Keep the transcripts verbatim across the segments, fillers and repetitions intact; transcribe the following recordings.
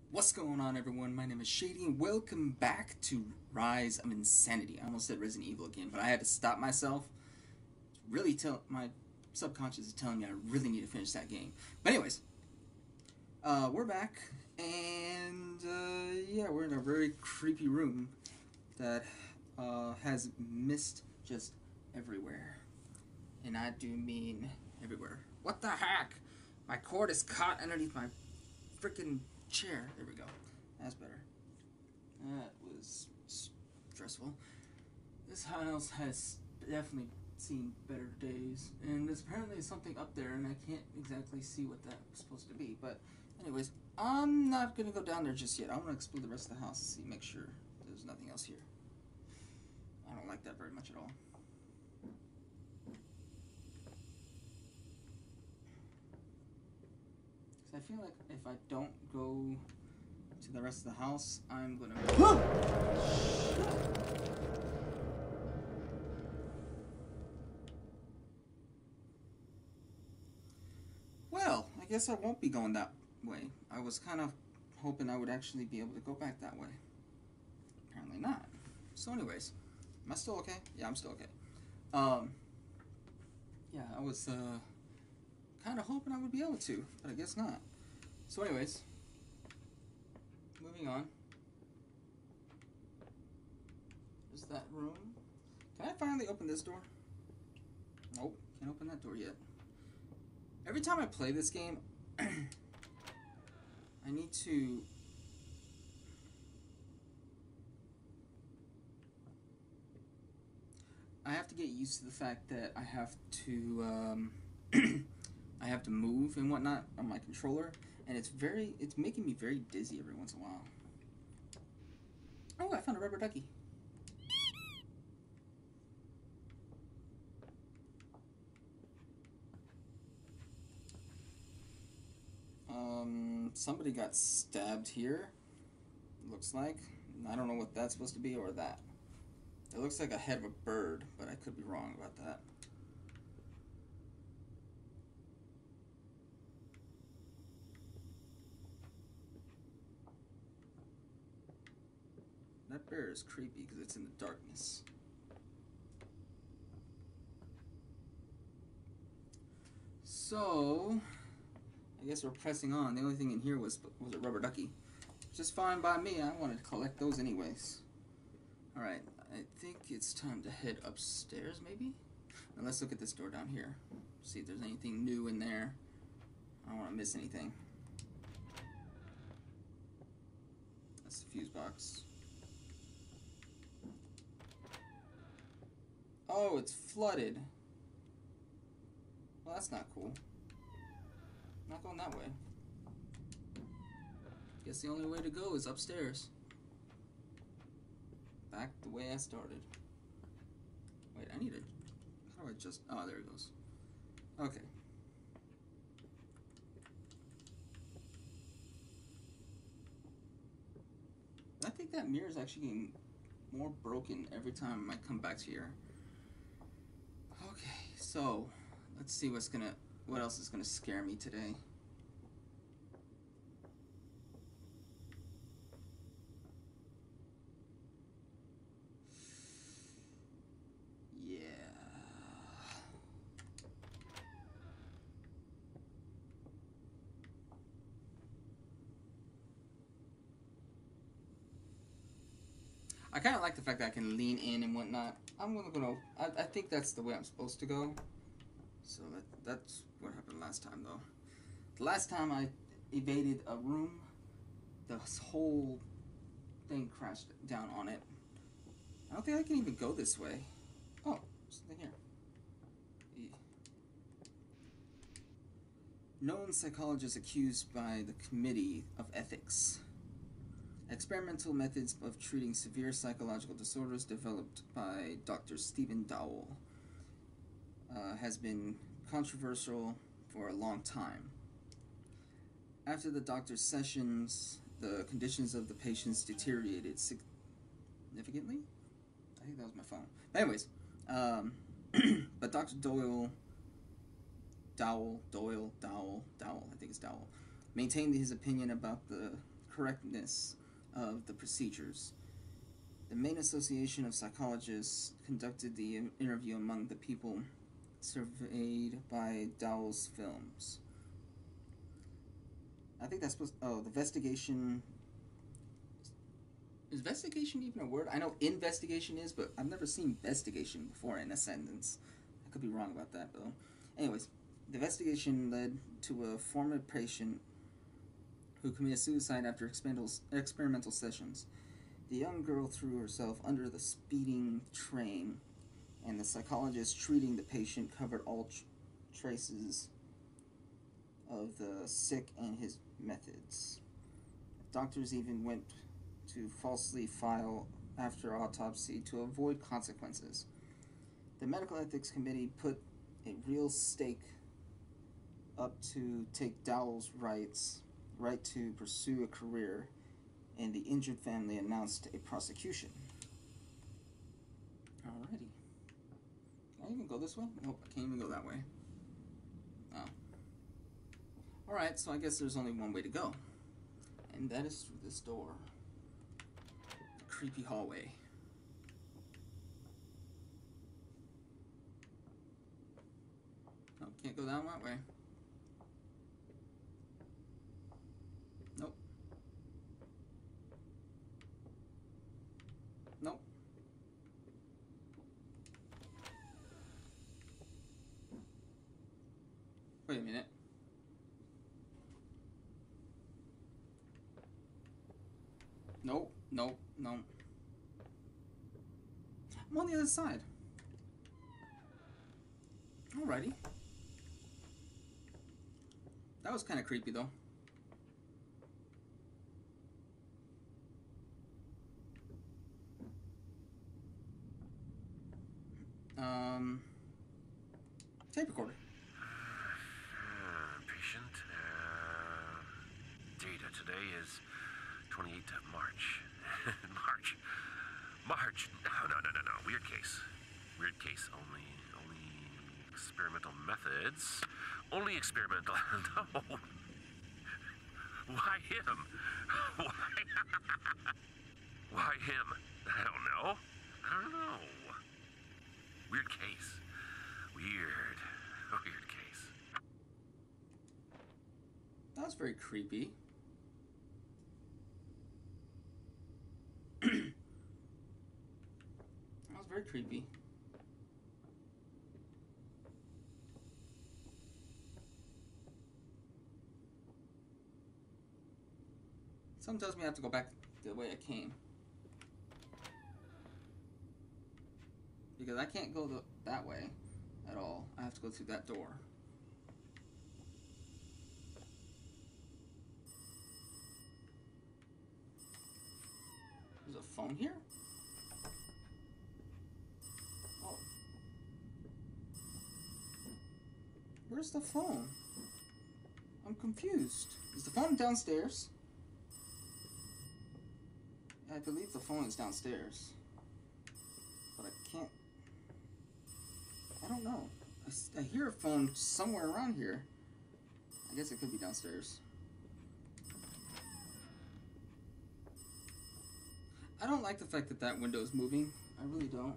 What's going on, everyone? My name is Shady, and welcome back to Rise of Insanity. I almost said Resident Evil again, but I had to stop myself. Really, tell my subconscious is telling me I really need to finish that game. But anyways, uh, we're back, and uh, yeah, we're in a very creepy room that uh, has mist just everywhere, and I do mean everywhere. What the heck? My cord is caught underneath my freaking chair. There we go. That's better. That was stressful. This house has definitely seen better days, and there's apparently something up there, and I can't exactly see what that's supposed to be. But, anyways, I'm not gonna go down there just yet. I want to explore the rest of the house and see, make sure there's nothing else here. I don't like that very much at all. Because I feel like if I don't go to the rest of the house, I'm gonna. Well, I guess I won't be going that way. I was kind of hoping I would actually be able to go back that way. Apparently not. So, anyways, am I still okay? Yeah, I'm still okay. Um, yeah, I was uh, kind of hoping I would be able to, but I guess not. So, anyways, moving on. Is that room? Can I finally open this door? Nope, can't open that door yet. Every time I play this game, I need to... I have to get used to the fact that I have to, um, I have to move and whatnot on my controller, and it's very, it's making me very dizzy every once in a while. Oh, I found a rubber ducky. Um, somebody got stabbed here. Looks like. I don't know what that's supposed to be or that. It looks like a head of a bird, but I could be wrong about that. That bear is creepy because it's in the darkness. So, I guess we're pressing on. The only thing in here was was a rubber ducky. Just fine by me. I wanted to collect those anyways. Alright, I think it's time to head upstairs, maybe? Now let's look at this door down here. See if there's anything new in there. I don't want to miss anything. That's the fuse box. Oh, it's flooded. Well, that's not cool. I'm not going that way. Guess the only way to go is upstairs. Back the way I started. Wait, I need to... How do I just... Oh, there it goes. Okay. I think that mirror is actually getting more broken every time I come back here. Okay, so... Let's see what's gonna... What else is gonna scare me today. I kind of like the fact that I can lean in and whatnot. I'm gonna go. I, I think that's the way I'm supposed to go. So that that's what happened last time, though. The last time I evaded a room, the whole thing crashed down on it. I don't think I can even go this way. Oh, something here. E. Known psychologist accused by the Committee of Ethics. Experimental methods of treating severe psychological disorders developed by Doctor Stephen Dowell uh, has been controversial for a long time. After the doctor's sessions, the conditions of the patients deteriorated significantly. I think that was my phone. But anyways, um, but Doctor Doyle, Dowell, Doyle, Dowell, Dowell, I think it's Dowell, maintained his opinion about the correctness of the procedures. The Maine Association of Psychologists conducted the interview among the people surveyed by Dowell's films. I think that's supposed. Oh, the investigation. Is investigation even a word? I know investigation is, but I've never seen investigation before in a sentence. I could be wrong about that, though. Anyways, the investigation led to a former patient who committed suicide after experimental, experimental sessions. The young girl threw herself under the speeding train, and the psychologist treating the patient covered all tr- traces of the sick and his methods. Doctors even went to falsely file after autopsy to avoid consequences. The Medical Ethics Committee put a real stake up to take Dowell's rights, right to pursue a career, and the injured family announced a prosecution. Alrighty. Can I even go this way? Nope, I can't even go that way. Oh. Alright, so I guess there's only one way to go. And that is through this door. The creepy hallway. No, can't go down that way. Nope. Nope. Wait a minute. Nope, nope, no. I'm on the other side. Alrighty. That was kind of creepy, though. Um, tape recorder. Uh, patient. Uh, data today is twenty-eighth of March. March. March. No, no, no, no, no. Weird case. Weird case. Only, only experimental methods. Only experimental. No. Why him? Why? Why him? I don't know. I don't know. Weird case. Weird. Weird case. That was very creepy. That was very creepy. Something tells me I have to go back the way I came. Because I can't go the, that way at all. I have to go through that door. There's a phone here? Oh. Where's the phone? I'm confused. Is the phone downstairs? I believe the phone is downstairs. But I can't... I don't know. I, I hear a phone somewhere around here. I guess it could be downstairs. I don't like the fact that that window is moving. I really don't.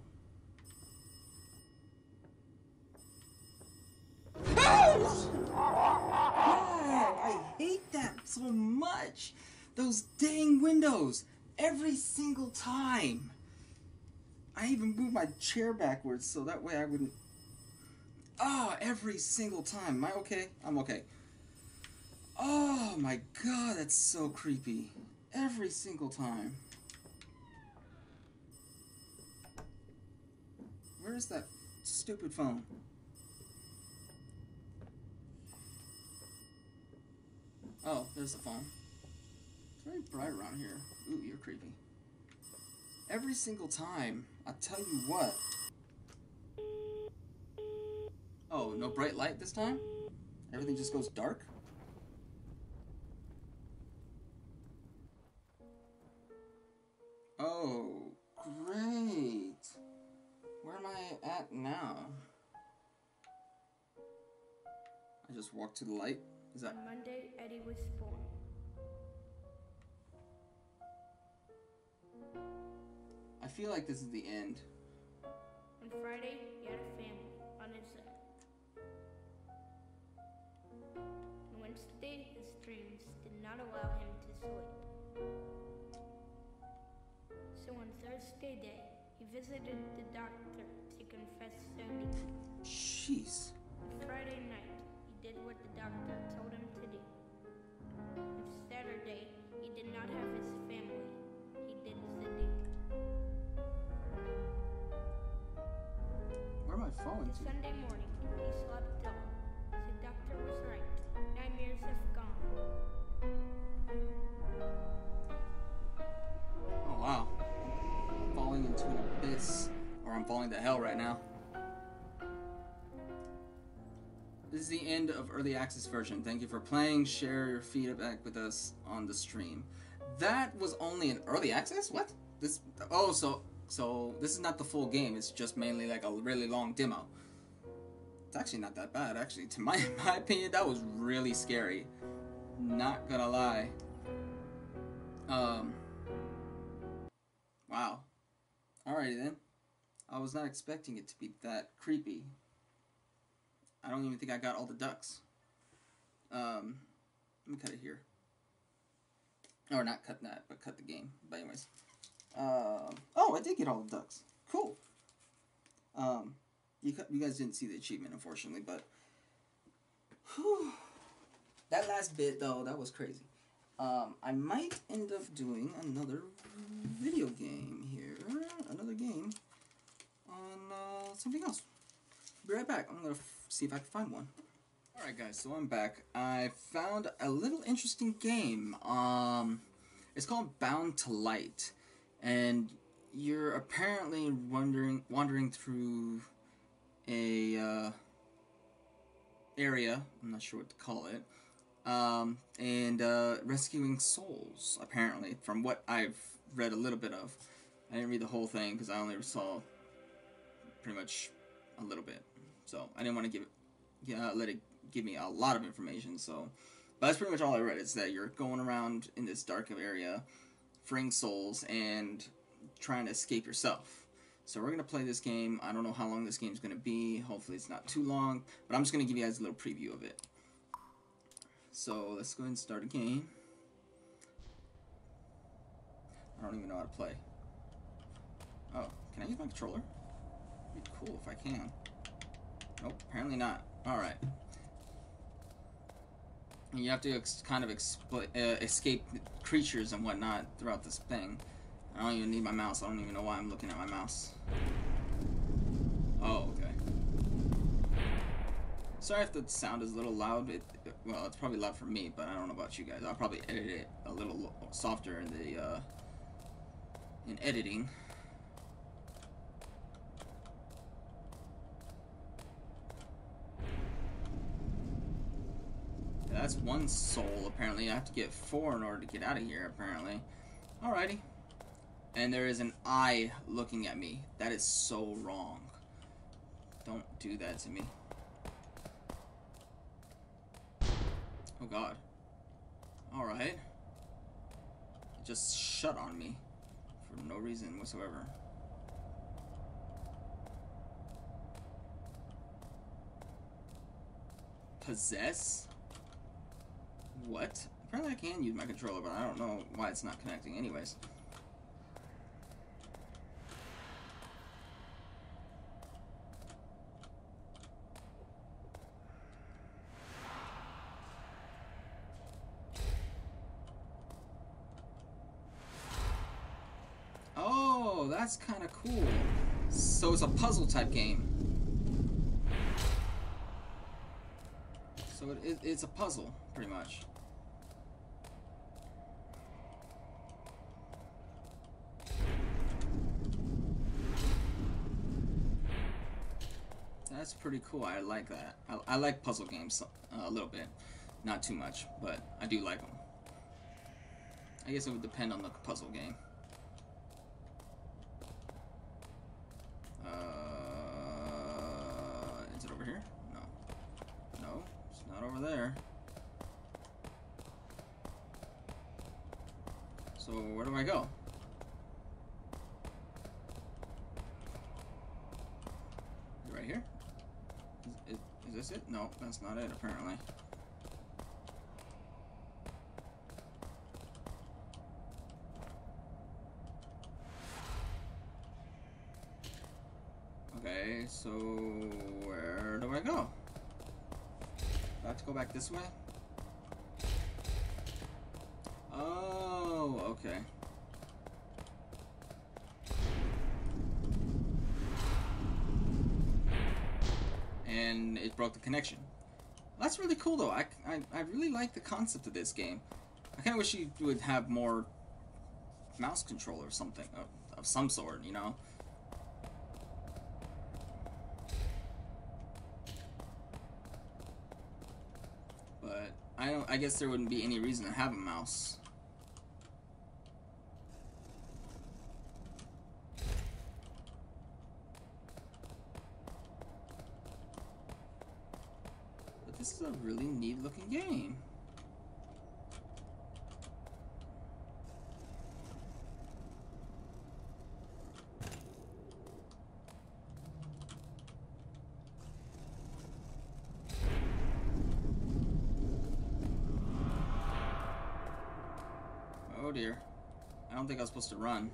Oh! God, I hate that so much. Those dang windows. Every single time. I even moved my chair backwards so that way I wouldn't... Oh, every single time. Am I okay? I'm okay. Oh my god, that's so creepy. Every single time. Where's that stupid phone? Oh, there's the phone. It's very bright around here. Ooh, you're creepy. Every single time. I'll tell you what. Oh, no bright light this time? Everything just goes dark? Oh, great. Where am I at now? I just walked to the light? Is that... On Monday, Eddie was born. feel like this is the end. On Friday, he had a family on his own. On Wednesday, his dreams did not allow him to sleep. So on Thursday day, he visited the doctor to confess sodium. Jeez. On Friday night, he did what the doctor told him to do. On Saturday, he did not have his family. He did Zidi. Where am I falling to? Sunday morning, he slept dull. The doctor was right. Nine years have gone. Oh wow. I'm falling into an abyss. Or I'm falling to hell right now. This is the end of early access version. Thank you for playing. Share your feedback with us on the stream. That was only an early access? What? This? Oh, so so this is not the full game. It's just mainly like a really long demo. It's actually not that bad. Actually, to my my opinion, that was really scary. Not gonna lie. Um. Wow. Alrighty then. I was not expecting it to be that creepy. I don't even think I got all the ducks. Um, let me cut it here. Or not cut that, but cut the game. But anyways. Um, oh, I did get all the ducks. Cool. Um, you, you guys didn't see the achievement, unfortunately, but... Whew, that last bit, though, that was crazy. Um, I might end up doing another video game here. Another game on uh, something else. Be right back. I'm going to see if I can find one. Alright guys, so I'm back. I found a little interesting game. Um, it's called Bound to Light. And you're apparently wandering, wandering through a uh, area. I'm not sure what to call it. Um, and uh, rescuing souls, apparently, from what I've read a little bit of. I didn't read the whole thing because I only saw pretty much a little bit. So I didn't want to give it, yeah, let it give me a lot of information. So, but that's pretty much all I read. Is that you're going around in this dark area, freeing souls and trying to escape yourself. So we're gonna play this game. I don't know how long this game's gonna be. Hopefully it's not too long. But I'm just gonna give you guys a little preview of it. So let's go ahead and start a game. I don't even know how to play. Oh, can I use my controller? It'd be cool if I can. Nope, apparently not. Alright. You have to ex kind of expl uh, escape creatures and whatnot throughout this thing. I don't even need my mouse. I don't even know why I'm looking at my mouse. Oh, okay. Sorry if the sound is a little loud. It, it, well, it's probably loud for me, but I don't know about you guys. I'll probably edit it a little softer in the uh, in editing. That's one soul, apparently. I have to get four in order to get out of here, apparently. Alrighty. And there is an eye looking at me. That is so wrong. Don't do that to me. Oh god. Alright. It just shut on me. For no reason whatsoever. Possess? What? Apparently I can use my controller, but I don't know why it's not connecting anyways. Oh, that's kind of cool. So it's a puzzle type game. So it, it, it's a puzzle, pretty much. That's pretty cool. I like that. I, I like puzzle games uh, a little bit. Not too much, but I do like them. I guess it would depend on the puzzle game. Uh, is it over here? No. No, it's not over there. So where do I go? right here. Is, is, is this it? No, that's not it, apparently. Okay, so where do I go? Do I have to go back this way? Oh, okay. And it broke the connection. That's really cool, though. I, I, I really like the concept of this game. I kind of wish you would have more mouse control or something of, of some sort, you know? But I don't. I guess there wouldn't be any reason to have a mouse. This is a really neat looking game. Oh dear. I don't think I was supposed to run.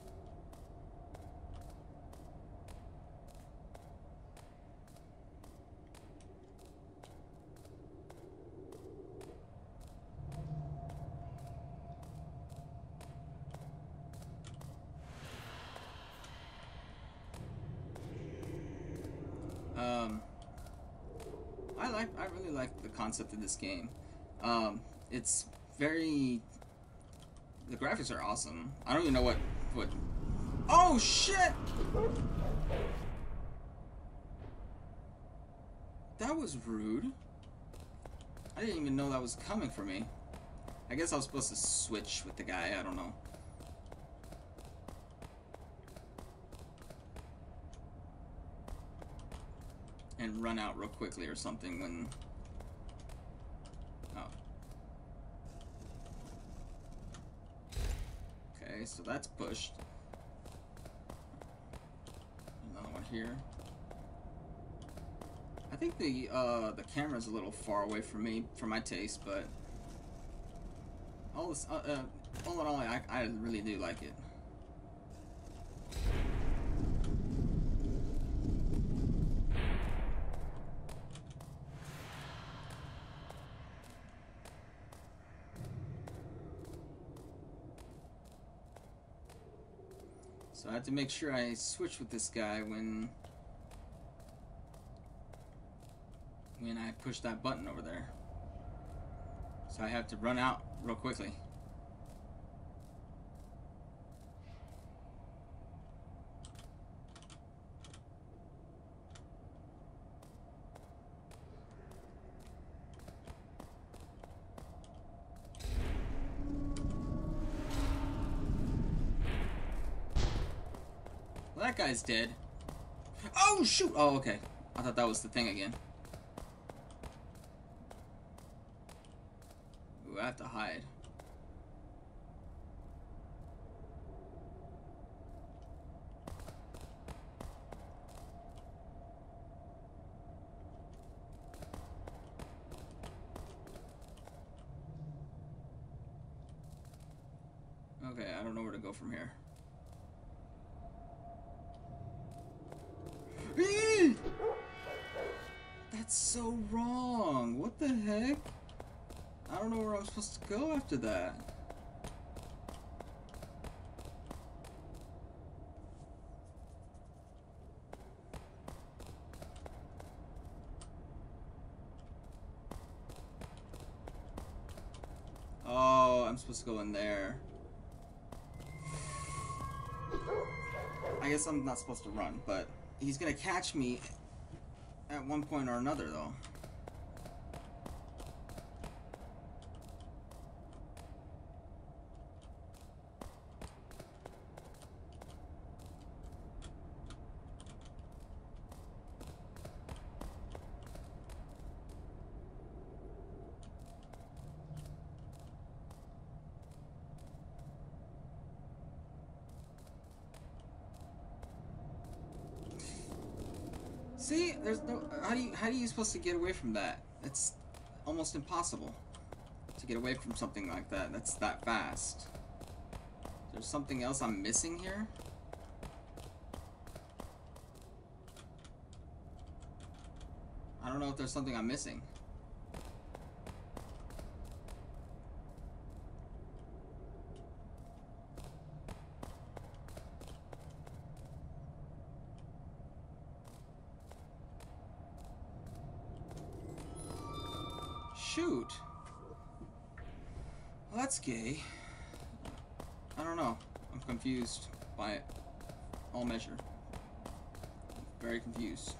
Um, I like, I really like the concept of this game. Um, it's very, the graphics are awesome. I don't even know what, what, oh shit! That was rude. I didn't even know that was coming for me. I guess I was supposed to switch with the guy, I don't know. And run out real quickly or something when... Oh. Okay, so that's pushed. Another one here. I think the uh, the camera's a little far away from me, for my taste, but... All this, uh, uh, all in all, I, I really do like it. So I have to make sure I switch with this guy when when I push that button over there. So I have to run out real quickly. That guy's dead. Oh, shoot! Oh, okay. I thought that was the thing again. Ooh, I have to hide. Okay, I don't know where to go from here. That's so wrong. What the heck? I don't know where I'm supposed to go after that. Oh, I'm supposed to go in there. I guess I'm not supposed to run, but he's gonna catch me at one point or another, though. See, there's no. How do you how are you supposed to get away from that? It's almost impossible to get away from something like that. That's that fast. There's something else I'm missing here. I don't know if there's something I'm missing. Shoot. Well, that's gay. I don't know. I'm confused by it. All measure. Very confused.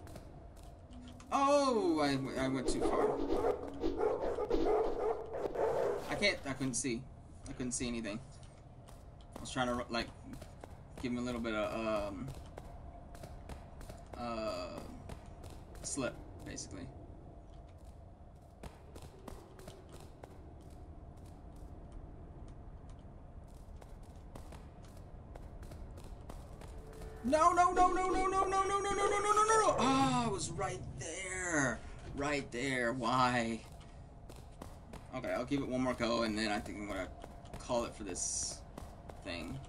Oh, I, I went too far. I can't, I couldn't see. I couldn't see anything. I was trying to, like, give him a little bit of, um, uh, slip, basically. No, no, no, no, no, no, no, no, no, no, no, no, no, no, no. Oh, I was right there. Right there. Why? Okay, I'll give it one more go, and then I think I'm going to call it for this thing.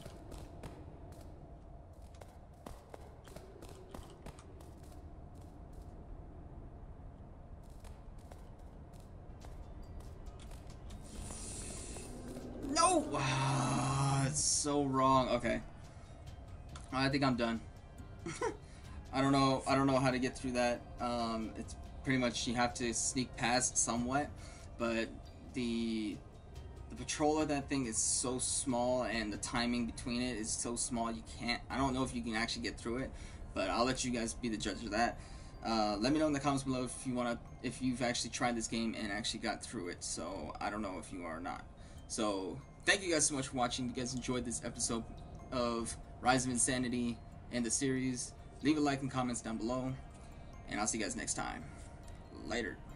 No! Wow, it's so wrong. Okay. I think I'm done. I don't know. I don't know how to get through that. Um, it's pretty much you have to sneak past somewhat, but the the patrol of that thing is so small, and the timing between it is so small. You can't. I don't know if you can actually get through it, but I'll let you guys be the judge of that. Uh, let me know in the comments below if you wanna, if you've actually tried this game and actually got through it. So I don't know if you are or not. So thank you guys so much for watching. If you guys enjoyed this episode of Rise of Insanity and the series, leave a like and comments down below, and I'll see you guys next time. Later.